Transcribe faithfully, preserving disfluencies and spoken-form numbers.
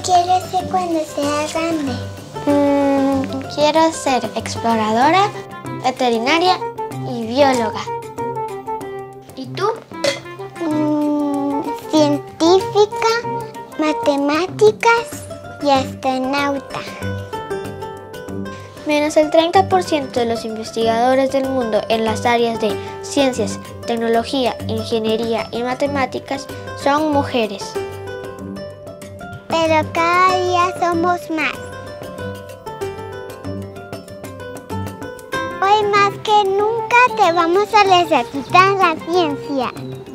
quieres ser cuando seas grande? Mm, quiero ser exploradora, veterinaria y bióloga. ¿Y tú? Mm, científica, matemáticas y astronauta. Menos el treinta por ciento de los investigadores del mundo en las áreas de ciencias, tecnología, ingeniería y matemáticas son mujeres. Pero cada día somos más. Hoy más que nunca te vamos a necesitar la ciencia.